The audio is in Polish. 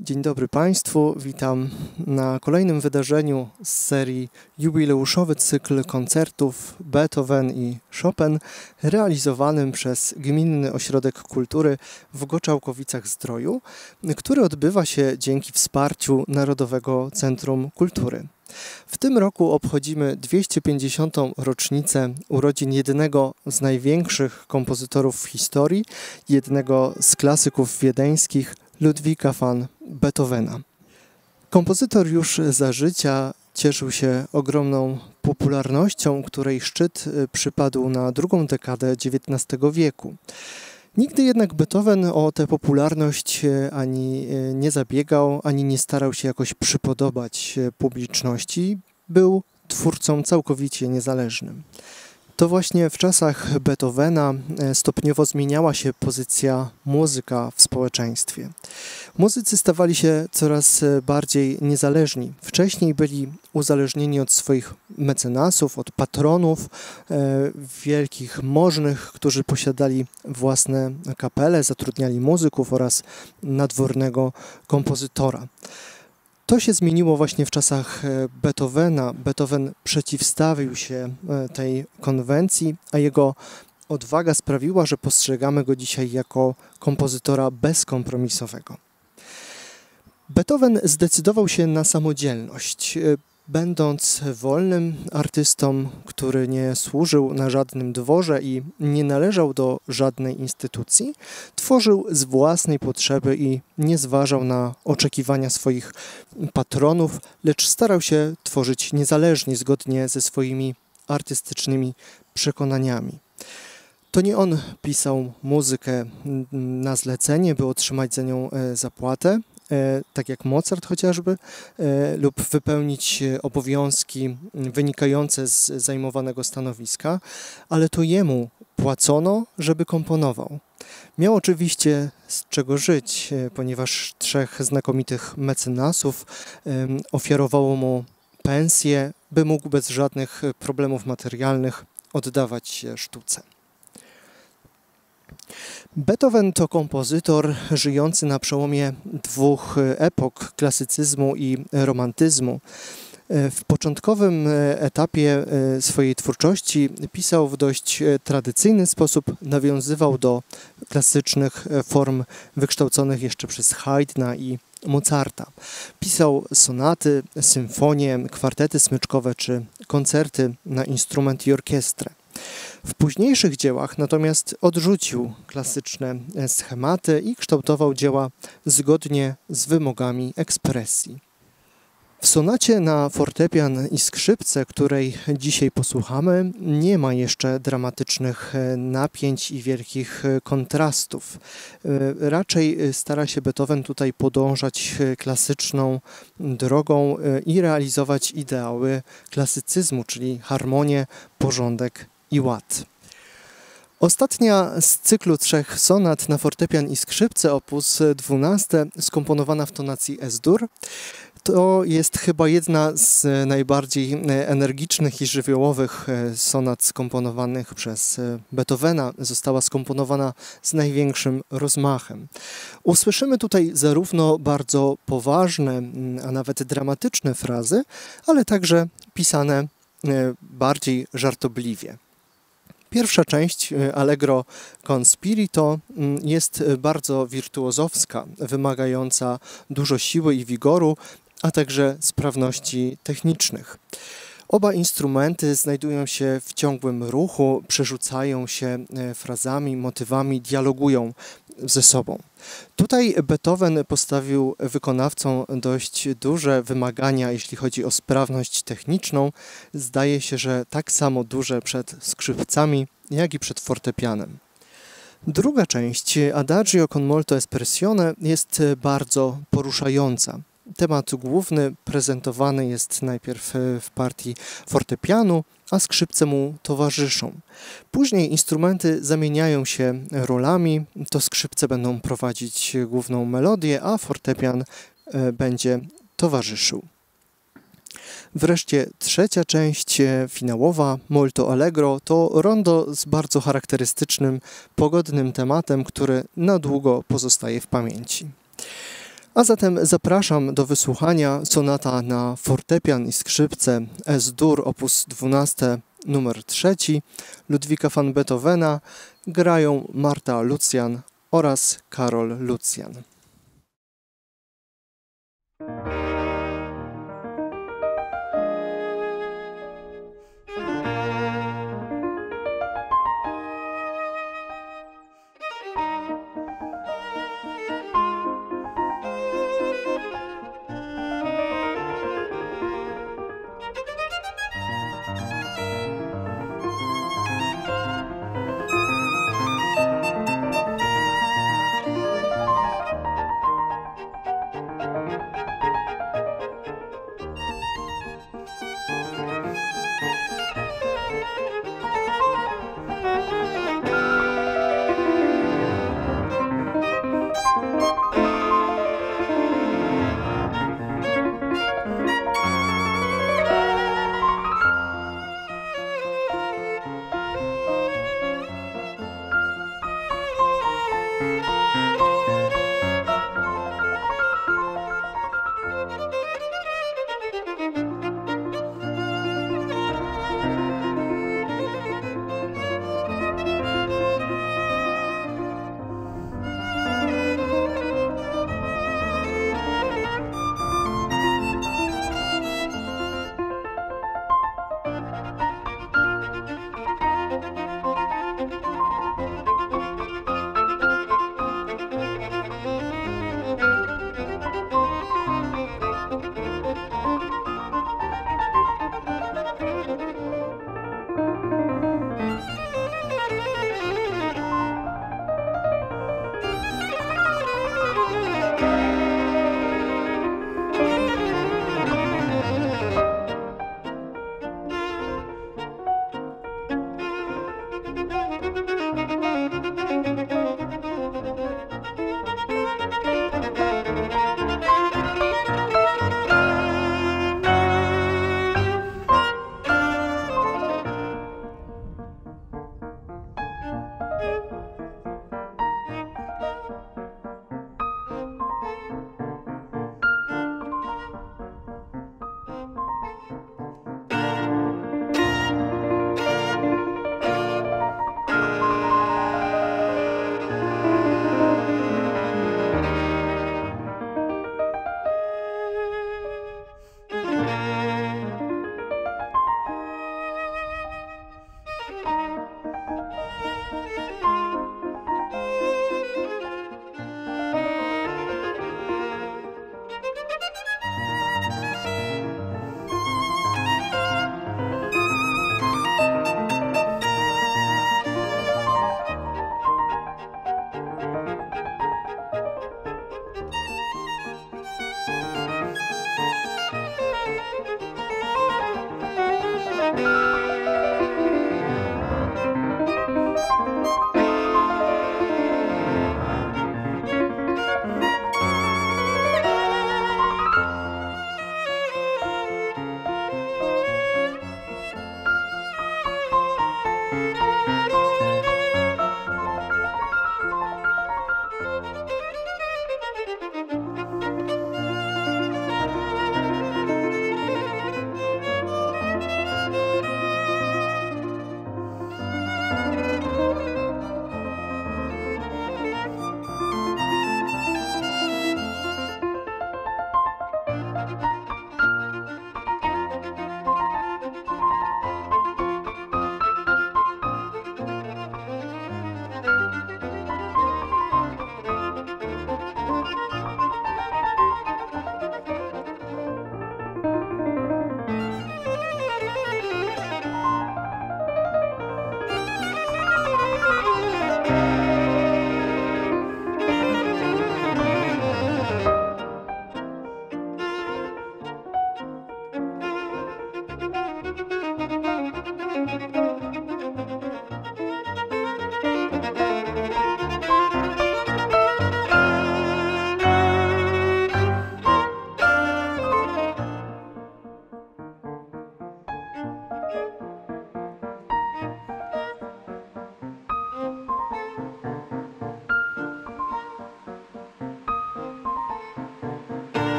Dzień dobry Państwu, witam na kolejnym wydarzeniu z serii jubileuszowy cykl koncertów Beethoven i Chopin realizowanym przez Gminny Ośrodek Kultury w Goczałkowicach-Zdroju, który odbywa się dzięki wsparciu Narodowego Centrum Kultury. W tym roku obchodzimy 250. rocznicę urodzin jednego z największych kompozytorów w historii, jednego z klasyków wiedeńskich, Ludwika van Beethovena. Kompozytor już za życia cieszył się ogromną popularnością, której szczyt przypadł na drugą dekadę XIX wieku. Nigdy jednak Beethoven o tę popularność ani nie zabiegał, ani nie starał się jakoś przypodobać publiczności. Był twórcą całkowicie niezależnym. To właśnie w czasach Beethovena stopniowo zmieniała się pozycja muzyka w społeczeństwie. Muzycy stawali się coraz bardziej niezależni. Wcześniej byli uzależnieni od swoich mecenasów, od patronów, wielkich możnych, którzy posiadali własne kapele, zatrudniali muzyków oraz nadwornego kompozytora. To się zmieniło właśnie w czasach Beethovena. Beethoven przeciwstawił się tej konwencji, a jego odwaga sprawiła, że postrzegamy go dzisiaj jako kompozytora bezkompromisowego. Beethoven zdecydował się na samodzielność. Będąc wolnym artystą, który nie służył na żadnym dworze i nie należał do żadnej instytucji, tworzył z własnej potrzeby i nie zważał na oczekiwania swoich patronów, lecz starał się tworzyć niezależnie, zgodnie ze swoimi artystycznymi przekonaniami. To nie on pisał muzykę na zlecenie, by otrzymać za nią zapłatę, tak jak Mozart chociażby, lub wypełnić obowiązki wynikające z zajmowanego stanowiska, ale to jemu płacono, żeby komponował. Miał oczywiście z czego żyć, ponieważ trzech znakomitych mecenasów ofiarowało mu pensję, by mógł bez żadnych problemów materialnych oddawać się sztuce. Beethoven to kompozytor żyjący na przełomie dwóch epok, klasycyzmu i romantyzmu. W początkowym etapie swojej twórczości pisał w dość tradycyjny sposób, nawiązywał do klasycznych form wykształconych jeszcze przez Haydna i Mozarta. Pisał sonaty, symfonie, kwartety smyczkowe czy koncerty na instrument i orkiestrę. W późniejszych dziełach natomiast odrzucił klasyczne schematy i kształtował dzieła zgodnie z wymogami ekspresji. W sonacie na fortepian i skrzypce, której dzisiaj posłuchamy, nie ma jeszcze dramatycznych napięć i wielkich kontrastów. Raczej stara się Beethoven tutaj podążać klasyczną drogą i realizować ideały klasycyzmu, czyli harmonię, porządek i ład. Ostatnia z cyklu trzech sonat na fortepian i skrzypce, op. 12, skomponowana w tonacji Es-dur, to jest chyba jedna z najbardziej energicznych i żywiołowych sonat skomponowanych przez Beethovena. Została skomponowana z największym rozmachem. Usłyszymy tutaj zarówno bardzo poważne, a nawet dramatyczne frazy, ale także pisane bardziej żartobliwie. Pierwsza część, Allegro con spirito, jest bardzo wirtuozowska, wymagająca dużo siły i wigoru, a także sprawności technicznych. Oba instrumenty znajdują się w ciągłym ruchu, przerzucają się frazami, motywami, dialogują ze sobą. Tutaj Beethoven postawił wykonawcom dość duże wymagania, jeśli chodzi o sprawność techniczną. Zdaje się, że tak samo duże przed skrzypcami, jak i przed fortepianem. Druga część, Adagio con molto espressione, jest bardzo poruszająca. Temat główny prezentowany jest najpierw w partii fortepianu, a skrzypce mu towarzyszą. Później instrumenty zamieniają się rolami, to skrzypce będą prowadzić główną melodię, a fortepian będzie towarzyszył. Wreszcie trzecia część, finałowa, Molto Allegro, to rondo z bardzo charakterystycznym, pogodnym tematem, który na długo pozostaje w pamięci. A zatem zapraszam do wysłuchania sonata na fortepian i skrzypce S-dur op. 12 nr 3 Ludwika van Beethovena. Grają Marta Lucjan oraz Karol Lucjan.